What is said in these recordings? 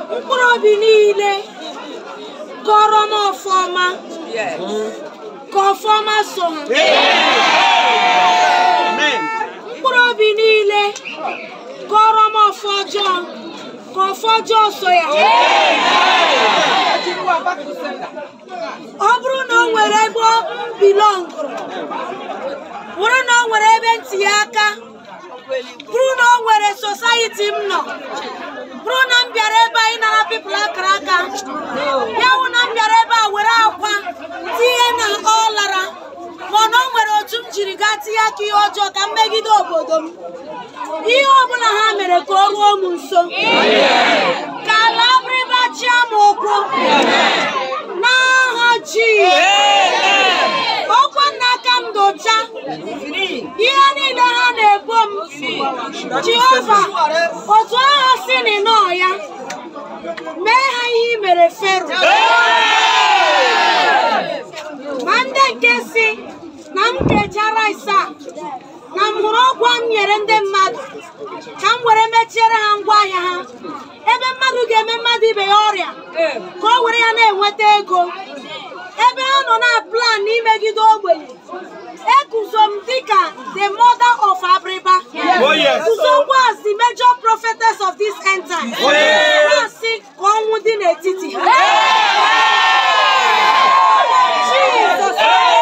Mkpụrụ niile kọrọ m ọfọma ka ọfọma so ha. Mkpụrụ obi niile kọrọ m ọfọ ọjọọ ka ọfọ ọjọọ so ya. Ọ bụrụ na o nwere ebe ọ bilọngụrụ, bụrụ na o nwere ebe ntinye aka, bụrụ na o nwere society m nọ, bụrụ na m bịara ebe anyị nara people akara aka, ya wụ na m bịara ebe a were akwa tinye na ọ lara, mana o nwere otu m jiri gaa tinye aka ihe ọjọọ ka m megide obodo m. Ihe ọbụla ha mere ka o ruo m nso, ka ala abịrịba chia m ụkwụ n'aha Jizọs. Ọkwa n'aka m docha ihe niile ha na-ebo m, Jehova, otu agha si n'ịnọ ya mee ha ihe i mere Fero. Ma ndị nke si na m ga-ejara isa na m hụrụ ọgwụ m nyere ndị mmadụ ka m were mechiere ha ngwaahịa ha, ebe mmadụ ga-eme mmadụ ibe ya ọrịa ka o were ya na-enweta ego, ebe ha nọ na plan n'imegide ogbenye. Ekuzo m dịka the mother of Abriba, kuzokwa as the major prophetess of this end time. Asị ka ọnwụ dị n'etiti ha. Jesus.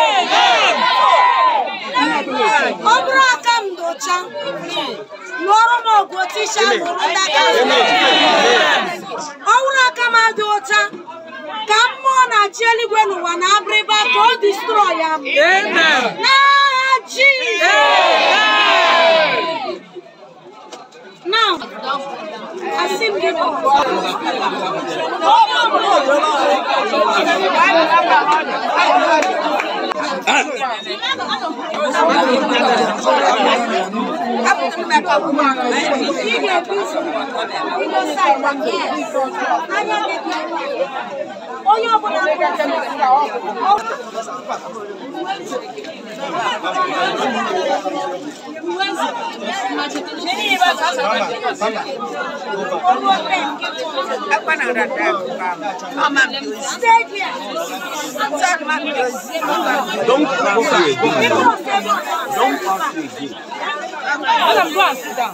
Ọ bụrụ aka m docha n'ọrụ m ọgụ otisha lụrụ ndị aka. Ọ bụrụ aka m adị ọcha ka mmụọ na-achị eluigwe n'ụwa na Abriba ka o destroy ya. N'aha Jizọs. Now, asị m gị onye ọbụla Don't go and sit down.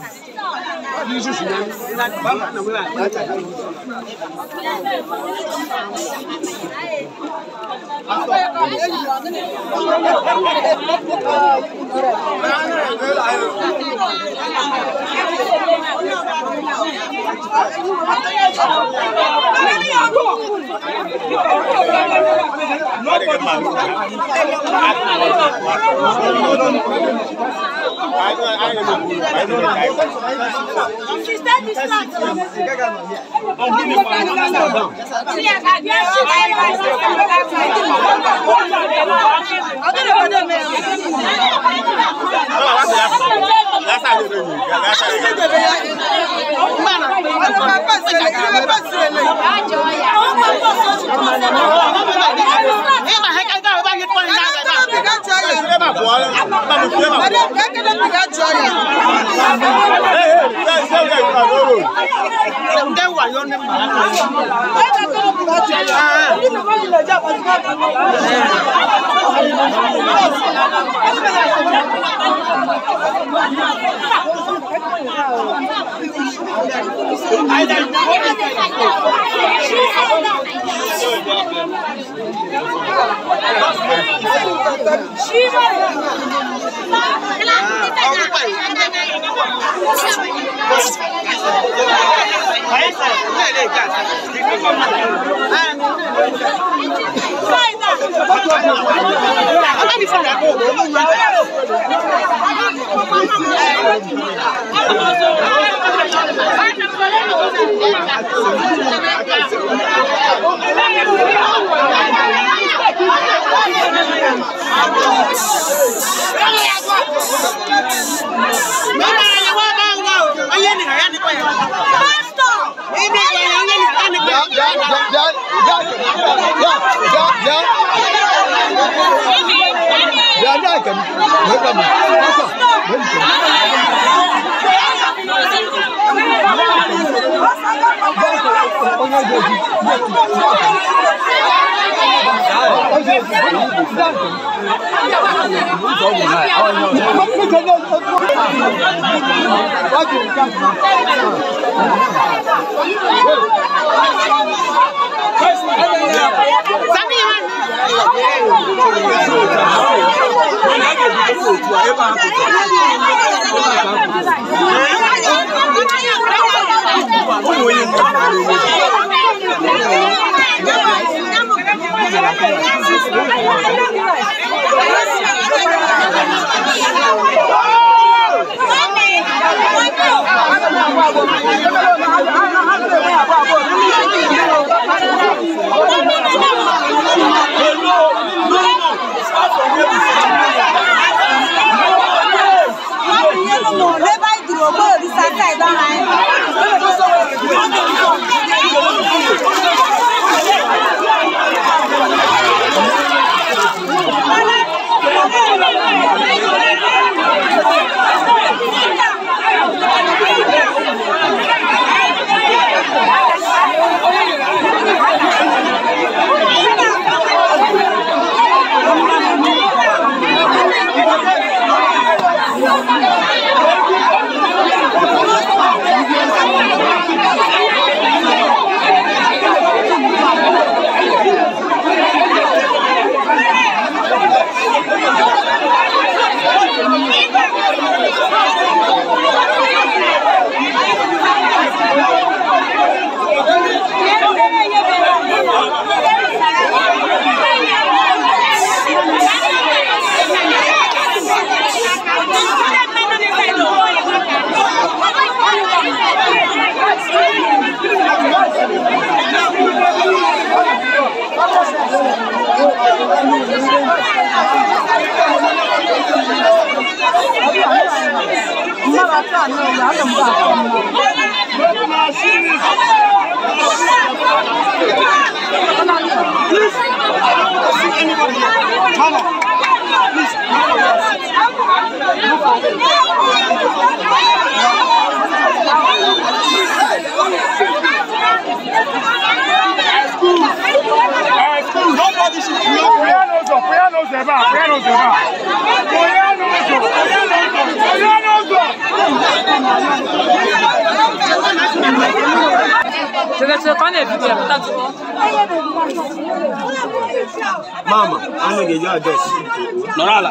Mama, I need your address. Norala.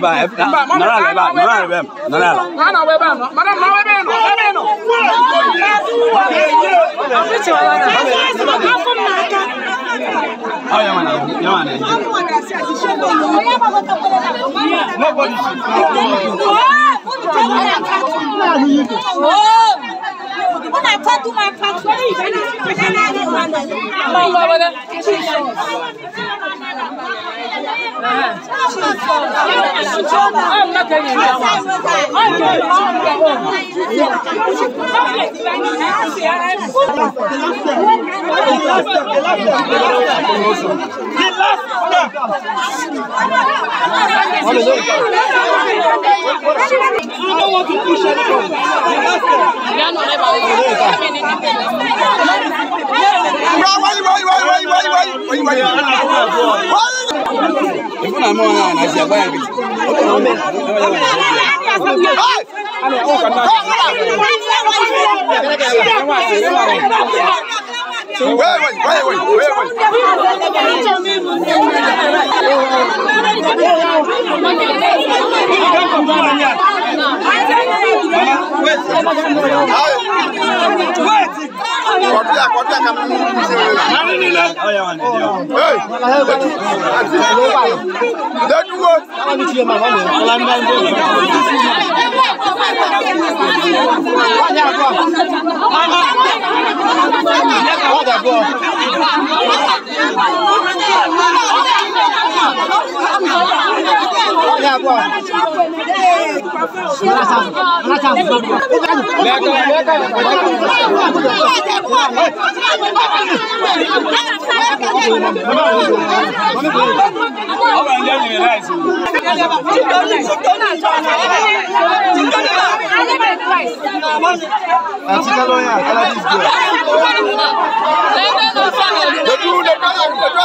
When I talk to my pastor,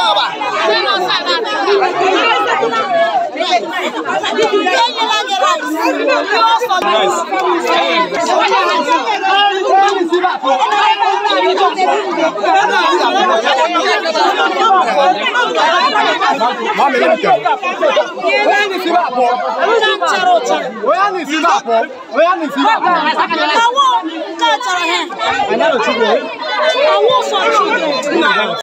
I